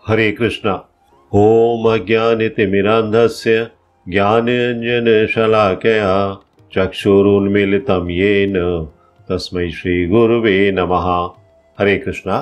हरे कृष्णा। ओम अज्ञानतिमिरान्धस्य ज्ञानाञ्जनशलाकया चक्षुरुन्मीलितं येन तस्मै श्री गुरुवे नमः। हरे कृष्णा।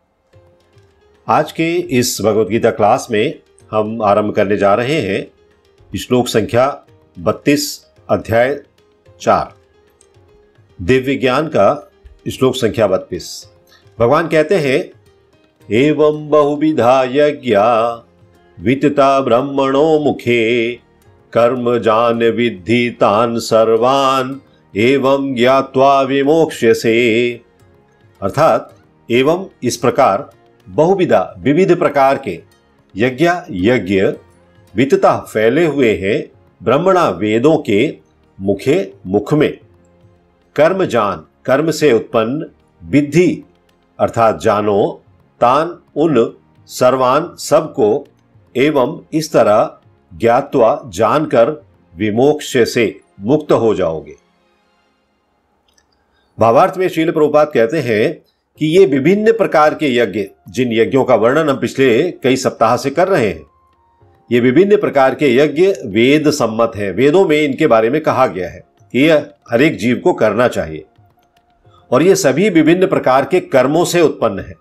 आज के इस भगवद गीता क्लास में हम आरंभ करने जा रहे हैं श्लोक संख्या 32 अध्याय 4 दिव्य ज्ञान का श्लोक संख्या 32। भगवान कहते हैं एवं बहुविधा यज्ञा वितता ब्रह्मणो मुखे कर्म जान विद्धि तान सर्वान एवं ज्ञात्वा विमोक्ष्यसे। अर्थात एवं इस प्रकार बहुविधा विविध प्रकार के यज्ञ वितता फैले हुए हैं ब्रह्मणा वेदों के मुखे मुख में, कर्म जान कर्म से उत्पन्न, विद्धि अर्थात जानो, तान उन, सर्वान सबको, एवं इस तरह ज्ञात्वा जानकर विमोक्ष से मुक्त हो जाओगे। भावार्थ में श्रील प्रभुपाद कहते हैं कि ये विभिन्न प्रकार के यज्ञ, जिन यज्ञों का वर्णन हम पिछले कई सप्ताह से कर रहे हैं, ये विभिन्न प्रकार के यज्ञ वेद सम्मत हैं। वेदों में इनके बारे में कहा गया है कि यह हर एक जीव को करना चाहिए और ये सभी विभिन्न प्रकार के कर्मों से उत्पन्न है।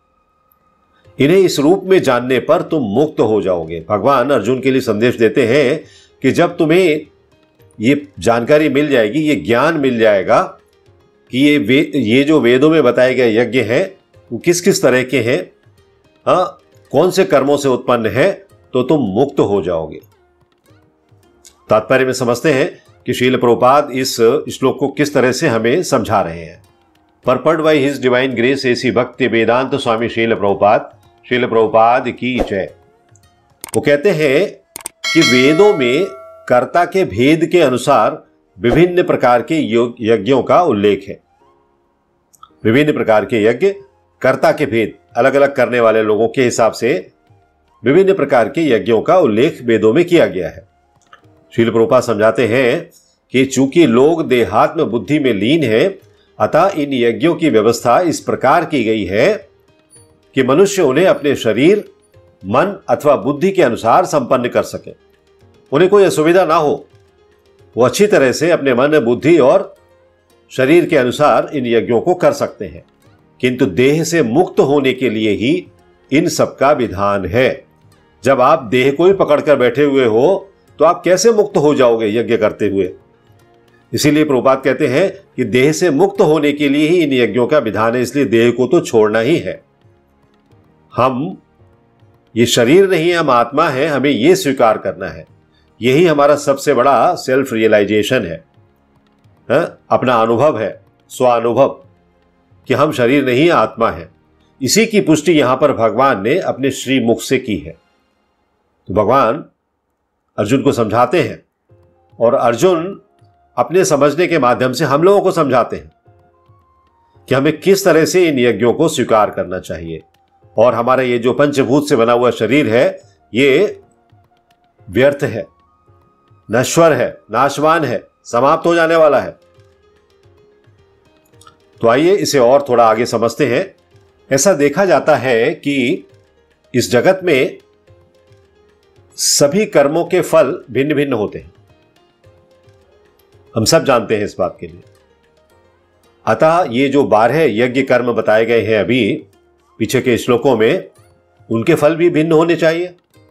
इन्हें इस रूप में जानने पर तुम मुक्त हो जाओगे। भगवान अर्जुन के लिए संदेश देते हैं कि जब तुम्हें ये जानकारी मिल जाएगी, ये ज्ञान मिल जाएगा कि ये जो वेदों में बताए गए यज्ञ हैं वो किस किस तरह के हैं, कौन से कर्मों से उत्पन्न है, तो तुम मुक्त हो जाओगे। तात्पर्य में समझते हैं कि श्रील प्रभुपाद इस श्लोक को किस तरह से हमें समझा रहे हैं। Purported by his divine grace A C Bhakti Vedanta स्वामी श्रील प्रभुपाद की जय। वो कहते हैं कि वेदों में कर्ता के भेद के अनुसार विभिन्न प्रकार के यज्ञों का उल्लेख है। विभिन्न प्रकार के यज्ञ, कर्ता के भेद, अलग अलग करने वाले लोगों के हिसाब से विभिन्न प्रकार के यज्ञों का उल्लेख वेदों में किया गया है। श्रील प्रभुपाद समझाते हैं कि चूंकि लोग देहात्म बुद्धि में लीन है, अतः इन यज्ञों की व्यवस्था इस प्रकार की गई है कि मनुष्य उन्हें अपने शरीर, मन अथवा बुद्धि के अनुसार संपन्न कर सके। उन्हें कोई असुविधा ना हो, वो अच्छी तरह से अपने मन, बुद्धि और शरीर के अनुसार इन यज्ञों को कर सकते हैं। किंतु देह से मुक्त होने के लिए ही इन सब का विधान है। जब आप देह को ही पकड़कर बैठे हुए हो तो आप कैसे मुक्त हो जाओगे यज्ञ करते हुए। इसीलिए प्रभुपाद कहते हैं कि देह से मुक्त होने के लिए ही इन यज्ञों का विधान है, इसलिए देह को तो छोड़ना ही है। हम ये शरीर नहीं है, हम आत्मा है, हमें ये स्वीकार करना है। यही हमारा सबसे बड़ा सेल्फ रियलाइजेशन है, अपना अनुभव है, स्वानुभव कि हम शरीर नहीं आत्मा है। इसी की पुष्टि यहां पर भगवान ने अपने श्री मुख से की है। तो भगवान अर्जुन को समझाते हैं और अर्जुन अपने समझने के माध्यम से हम लोगों को समझाते हैं कि हमें किस तरह से इन यज्ञों को स्वीकार करना चाहिए। और हमारा ये जो पंचभूत से बना हुआ शरीर है, ये व्यर्थ है, नश्वर है, नाशवान है, समाप्त हो जाने वाला है। तो आइए इसे और थोड़ा आगे समझते हैं। ऐसा देखा जाता है कि इस जगत में सभी कर्मों के फल भिन्न भिन्न होते हैं, हम सब जानते हैं इस बात के लिए। अतः ये जो 12 यज्ञ कर्म बताए गए हैं अभी पीछे के श्लोकों में, उनके फल भी भिन्न होने चाहिए।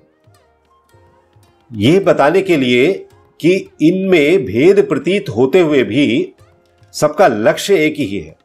ये बताने के लिए कि इनमें भेद प्रतीत होते हुए भी सबका लक्ष्य एक ही है।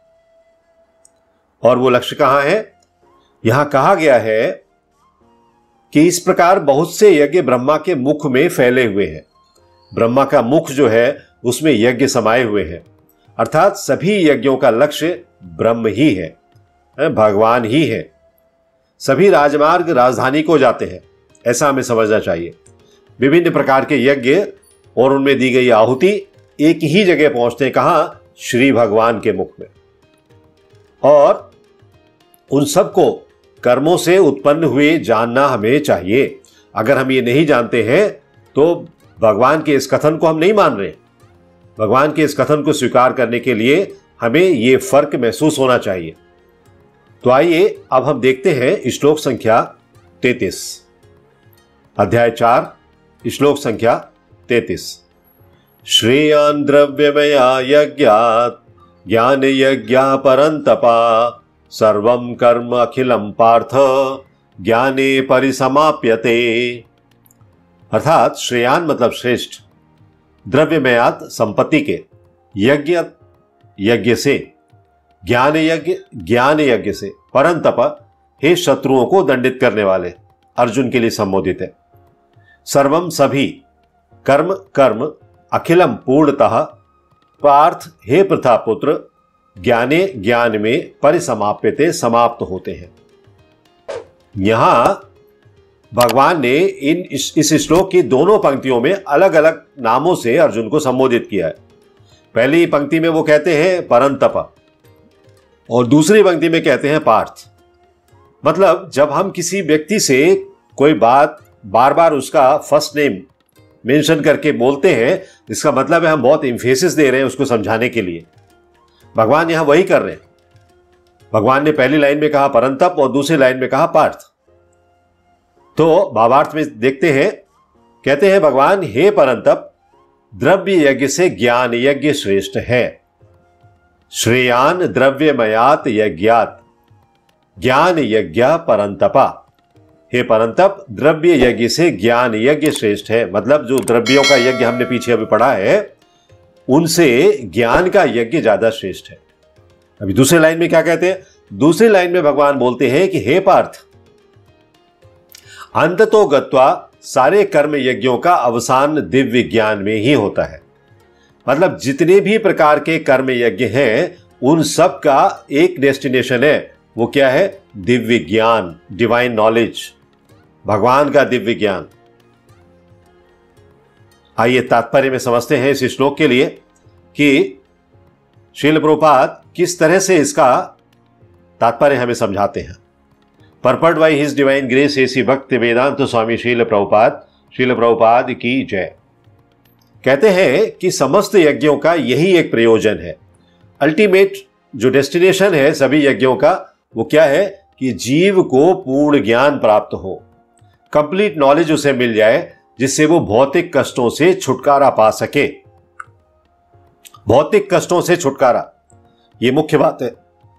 और वो लक्ष्य कहां है? यहां कहा गया है कि इस प्रकार बहुत से यज्ञ ब्रह्मा के मुख में फैले हुए हैं। ब्रह्मा का मुख जो है उसमें यज्ञ समाये हुए हैं, अर्थात सभी यज्ञों का लक्ष्य ब्रह्म ही है, भगवान ही है। सभी राजमार्ग राजधानी को जाते हैं, ऐसा हमें समझना चाहिए। विभिन्न प्रकार के यज्ञ और उनमें दी गई आहुति एक ही जगह पहुंचते हैं, कहां? श्री भगवान के मुख में। और उन सबको कर्मों से उत्पन्न हुए जानना हमें चाहिए। अगर हम ये नहीं जानते हैं तो भगवान के इस कथन को हम नहीं मान रहे। भगवान के इस कथन को स्वीकार करने के लिए हमें ये फर्क महसूस होना चाहिए। तो आइए अब हम देखते हैं श्लोक संख्या 33। अध्याय 4 श्लोक संख्या 33। श्रेयान् द्रव्यमया यज्ञात् ज्ञान यज्ञा परन्तपा सर्वं कर्म अखिलं पार्थ ज्ञाने परिसमाप्यते। अर्थात श्रेयान मतलब श्रेष्ठ, द्रव्यमयात संपत्ति के, यज्ञ यज्ञ से, ज्ञान यज्ञ से, परंतप हे शत्रुओं को दंडित करने वाले, अर्जुन के लिए संबोधित है। सर्वम सभी, कर्म कर्म, अखिलम पूर्णतः, पार्थ हे प्रथापुत्र, ज्ञाने ज्ञान में, परिसमाप्यते समाप्त होते हैं। यहां भगवान ने इस श्लोक की दोनों पंक्तियों में अलग अलग नामों से अर्जुन को संबोधित किया है। पहली पंक्ति में वो कहते हैं परंतप और दूसरी पंक्ति में कहते हैं पार्थ। मतलब जब हम किसी व्यक्ति से कोई बात बार बार उसका फर्स्ट नेम मेंशन करके बोलते हैं, इसका मतलब है हम बहुत एम्फेसिस दे रहे हैं उसको समझाने के लिए। भगवान यहां वही कर रहे हैं। भगवान ने पहली लाइन में कहा परंतप और दूसरी लाइन में कहा पार्थ। तो भावार्थ में देखते हैं, कहते हैं भगवान हे परंतप, द्रव्य यज्ञ से ज्ञान यज्ञ श्रेष्ठ है। श्रेयान द्रव्यमयात यज्ञात ज्ञान यज्ञ परंतपा। हे परंतप, द्रव्य यज्ञ से ज्ञान यज्ञ श्रेष्ठ है। मतलब जो द्रव्यों का यज्ञ हमने पीछे अभी पढ़ा है, उनसे ज्ञान का यज्ञ ज्यादा श्रेष्ठ है। अभी दूसरी लाइन में क्या कहते हैं? दूसरी लाइन में भगवान बोलते हैं कि हे पार्थ, अंततो गत्वा सारे कर्म यज्ञों का अवसान दिव्य ज्ञान में ही होता है। मतलब जितने भी प्रकार के कर्म यज्ञ हैं, उन सब का एक डेस्टिनेशन है। वो क्या है? दिव्य ज्ञान, डिवाइन नॉलेज, भगवान का दिव्य ज्ञान। आइए तात्पर्य में समझते हैं इस श्लोक के लिए कि श्रील प्रभुपाद किस तरह से इसका तात्पर्य हमें समझाते हैं। Purport by his divine grace A C Bhakti Vedanta स्वामी श्रील प्रभुपाद की जय। कहते हैं कि समस्त यज्ञों का यही एक प्रयोजन है। अल्टीमेट जो डेस्टिनेशन है सभी यज्ञों का, वो क्या है? कि जीव को पूर्ण ज्ञान प्राप्त हो, कंप्लीट नॉलेज उसे मिल जाए, जिससे वो भौतिक कष्टों से छुटकारा पा सके। भौतिक कष्टों से छुटकारा, ये मुख्य बात है।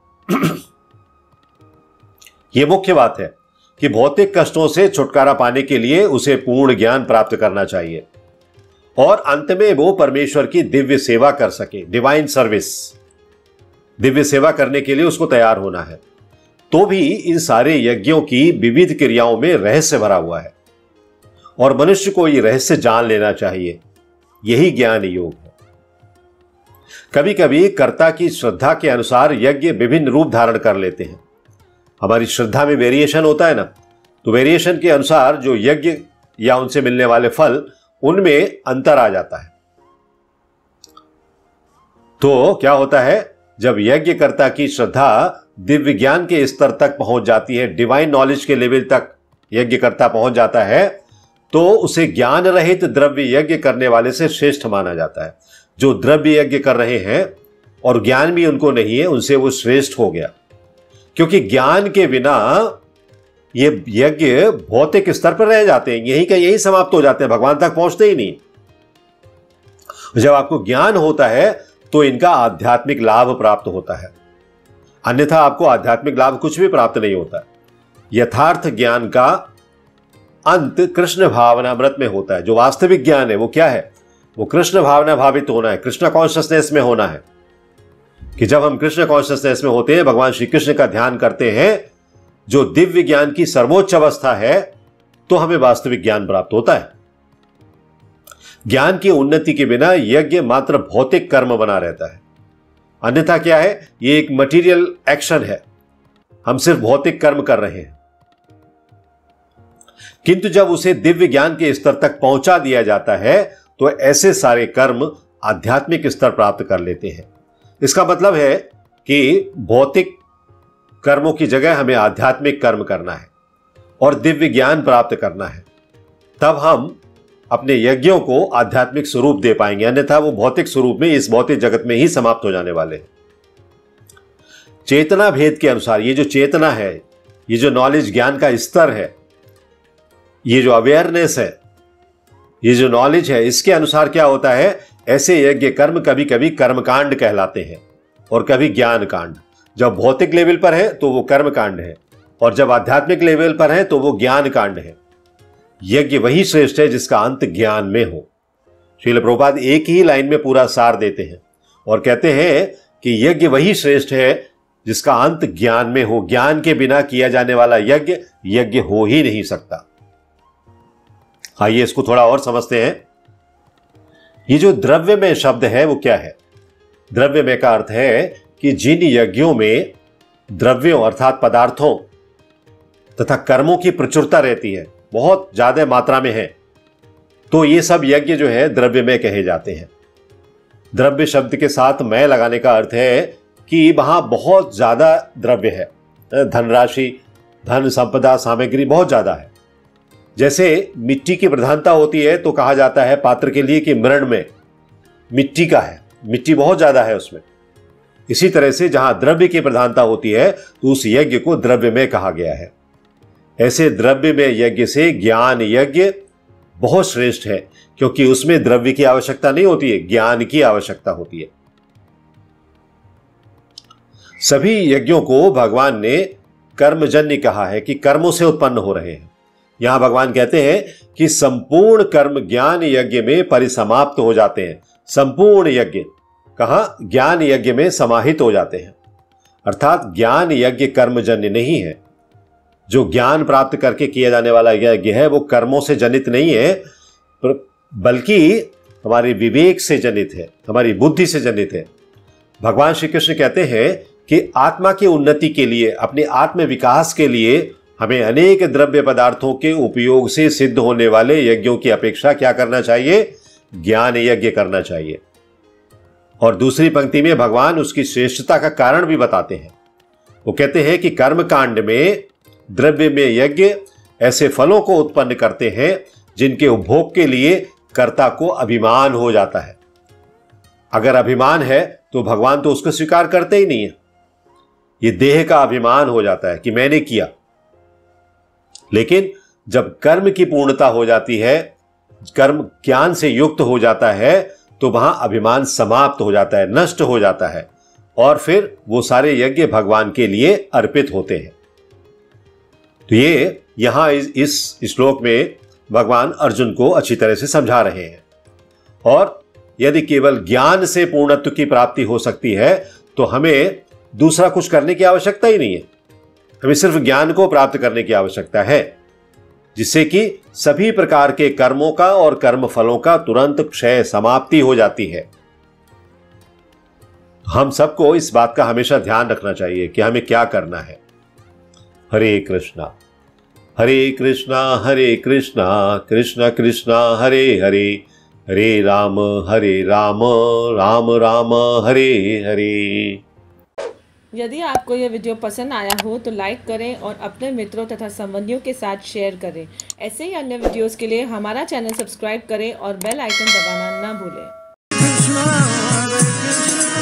यह मुख्य बात है कि भौतिक कष्टों से छुटकारा पाने के लिए उसे पूर्ण ज्ञान प्राप्त करना चाहिए और अंत में वो परमेश्वर की दिव्य सेवा कर सके। डिवाइन सर्विस, दिव्य सेवा करने के लिए उसको तैयार होना है। तो भी इन सारे यज्ञों की विविध क्रियाओं में रहस्य भरा हुआ है और मनुष्य को यह रहस्य जान लेना चाहिए। यही ज्ञान योग है। कभी कभी कर्ता की श्रद्धा के अनुसार यज्ञ विभिन्न रूप धारण कर लेते हैं। हमारी श्रद्धा में वेरिएशन होता है ना, तो वेरिएशन के अनुसार जो यज्ञ या उनसे मिलने वाले फल, उनमें अंतर आ जाता है। तो क्या होता है? जब यज्ञकर्ता की श्रद्धा दिव्य ज्ञान के स्तर तक पहुंच जाती है, डिवाइन नॉलेज के लेवल तक यज्ञकर्ता पहुंच जाता है, तो उसे ज्ञान रहित द्रव्य यज्ञ करने वाले से श्रेष्ठ माना जाता है। जो द्रव्य यज्ञ कर रहे हैं और ज्ञान भी उनको नहीं है, उनसे वो श्रेष्ठ हो गया। क्योंकि ज्ञान के बिना ये यज्ञ भौतिक स्तर पर रह जाते हैं, यही का यही समाप्त हो जाते हैं, भगवान तक पहुंचते ही नहीं। जब आपको ज्ञान होता है तो इनका आध्यात्मिक लाभ प्राप्त होता है, अन्यथा आपको आध्यात्मिक लाभ कुछ भी प्राप्त नहीं होता। यथार्थ ज्ञान का अंत कृष्ण भावनामृत में होता है। जो वास्तविक ज्ञान है वो क्या है? वो कृष्ण भावना भावित होना है, कृष्ण कॉन्शियसनेस में होना है। कि जब हम कृष्ण कॉन्शियसनेस में होते हैं, भगवान श्री कृष्ण का ध्यान करते हैं, जो दिव्य ज्ञान की सर्वोच्च अवस्था है, तो हमें वास्तविक ज्ञान प्राप्त होता है। ज्ञान की उन्नति के बिना यज्ञ मात्र भौतिक कर्म बना रहता है। अन्यथा क्या है? ये एक मटेरियल एक्शन है, हम सिर्फ भौतिक कर्म कर रहे हैं। किंतु जब उसे दिव्य ज्ञान के स्तर तक पहुंचा दिया जाता है, तो ऐसे सारे कर्म आध्यात्मिक स्तर प्राप्त कर लेते हैं। इसका मतलब है कि भौतिक कर्मों की जगह हमें आध्यात्मिक कर्म करना है और दिव्य ज्ञान प्राप्त करना है। तब हम अपने यज्ञों को आध्यात्मिक स्वरूप दे पाएंगे, अन्यथा वो भौतिक स्वरूप में, इस भौतिक जगत में ही समाप्त हो जाने वाले हैं। चेतना भेद के अनुसार ये जो चेतना है, ये जो नॉलेज ज्ञान का स्तर है, ये जो अवेयरनेस है, ये जो नॉलेज है, इसके अनुसार क्या होता है, ऐसे यज्ञ कर्म कभी कभी कर्मकांड कहलाते हैं और कभी ज्ञान कांड। जब भौतिक लेवल पर है तो वो कर्म कांड है, और जब आध्यात्मिक लेवल पर है तो वो ज्ञान कांड है। यज्ञ वही श्रेष्ठ है जिसका अंत ज्ञान में हो। श्रील प्रभुपाद एक ही लाइन में पूरा सार देते हैं और कहते हैं कि यज्ञ वही श्रेष्ठ है जिसका अंत ज्ञान में हो। ज्ञान के बिना किया जाने वाला यज्ञ यज्ञ हो ही नहीं सकता। आइए इसको थोड़ा और समझते हैं। ये जो द्रव्यमय शब्द है वो क्या है? द्रव्यमय का अर्थ है कि जिन यज्ञों में द्रव्यों अर्थात पदार्थों तथा कर्मों की प्रचुरता रहती है, बहुत ज्यादा मात्रा में है, तो ये सब यज्ञ जो है द्रव्यमय कहे जाते हैं। द्रव्य शब्द के साथ मय लगाने का अर्थ है कि वहां बहुत ज्यादा द्रव्य है, धनराशि, धन संपदा, सामग्री बहुत ज्यादा है। जैसे मिट्टी की प्रधानता होती है तो कहा जाता है पात्र के लिए कि मृण में मिट्टी का है, मिट्टी बहुत ज्यादा है उसमें। इसी तरह से जहां द्रव्य की प्रधानता होती है तो उस यज्ञ को द्रव्य में कहा गया है। ऐसे द्रव्य में यज्ञ से ज्ञान यज्ञ बहुत श्रेष्ठ है, क्योंकि उसमें द्रव्य की आवश्यकता नहीं होती है, ज्ञान की आवश्यकता होती है। सभी यज्ञों को भगवान ने कर्मजन्य कहा है कि कर्मों से उत्पन्न हो रहे हैं। यहां भगवान कहते हैं कि संपूर्ण कर्म ज्ञान यज्ञ में परिसमाप्त हो जाते हैं। संपूर्ण यज्ञ कहां? ज्ञान यज्ञ में समाहित हो जाते हैं। अर्थात ज्ञान यज्ञ कर्मजन्य नहीं है। जो ज्ञान प्राप्त करके किया जाने वाला यज्ञ है वो कर्मों से जनित नहीं है, बल्कि हमारे विवेक से जनित है, हमारी बुद्धि से जनित है। भगवान श्री कृष्ण कहते हैं कि आत्मा की उन्नति के लिए, अपने आत्म विकास के लिए हमें अनेक द्रव्य पदार्थों के उपयोग से सिद्ध होने वाले यज्ञों की अपेक्षा क्या करना चाहिए? ज्ञान यज्ञ करना चाहिए। और दूसरी पंक्ति में भगवान उसकी श्रेष्ठता का कारण भी बताते हैं। वो कहते हैं कि कर्म कांड में द्रव्य में यज्ञ ऐसे फलों को उत्पन्न करते हैं जिनके उपभोग के लिए कर्ता को अभिमान हो जाता है। अगर अभिमान है तो भगवान तो उसको स्वीकार करते ही नहीं है। ये देह का अभिमान हो जाता है कि मैंने किया। लेकिन जब कर्म की पूर्णता हो जाती है, कर्म ज्ञान से युक्त हो जाता है, तो वहां अभिमान समाप्त हो जाता है, नष्ट हो जाता है, और फिर वो सारे यज्ञ भगवान के लिए अर्पित होते हैं। तो ये यहां इस श्लोक में भगवान अर्जुन को अच्छी तरह से समझा रहे हैं। और यदि केवल ज्ञान से पूर्णत्व की प्राप्ति हो सकती है तो हमें दूसरा कुछ करने की आवश्यकता ही नहीं है। हमें सिर्फ ज्ञान को प्राप्त करने की आवश्यकता है, जिससे कि सभी प्रकार के कर्मों का और कर्म फलों का तुरंत क्षय समाप्ति हो जाती है। हम सबको इस बात का हमेशा ध्यान रखना चाहिए कि हमें क्या करना है। हरे कृष्णा हरे कृष्णा कृष्ण कृष्णा हरे हरे, हरे राम राम राम हरे हरे। यदि आपको यह वीडियो पसंद आया हो तो लाइक करें और अपने मित्रों तथा संबंधियों के साथ शेयर करें। ऐसे ही अन्य वीडियोस के लिए हमारा चैनल सब्सक्राइब करें और बेल आइकन दबाना ना भूलें।